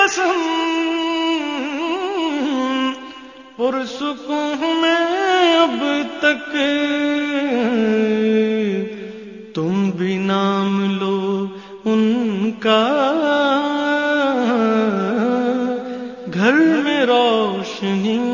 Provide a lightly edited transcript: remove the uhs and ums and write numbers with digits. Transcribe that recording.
कसम पुरसुकून हूँ मैं अब तक, तुम भी नाम लो उनका, घर में रोशनी